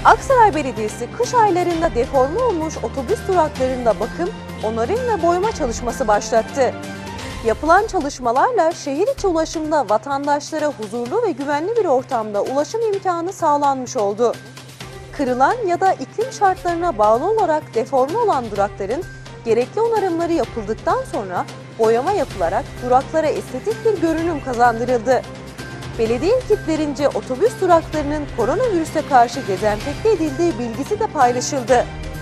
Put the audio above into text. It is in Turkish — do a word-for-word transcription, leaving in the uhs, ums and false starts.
Aksaray Belediyesi kış aylarında deforme olmuş otobüs duraklarında bakım, onarım ve boyama çalışması başlattı. Yapılan çalışmalarla şehir içi ulaşımda vatandaşlara huzurlu ve güvenli bir ortamda ulaşım imkanı sağlanmış oldu. Kırılan ya da iklim şartlarına bağlı olarak deforme olan durakların gerekli onarımları yapıldıktan sonra boyama yapılarak duraklara estetik bir görünüm kazandırıldı. Belediye ekiplerince otobüs duraklarının koronavirüse karşı dezenfekte edildiği bilgisi de paylaşıldı.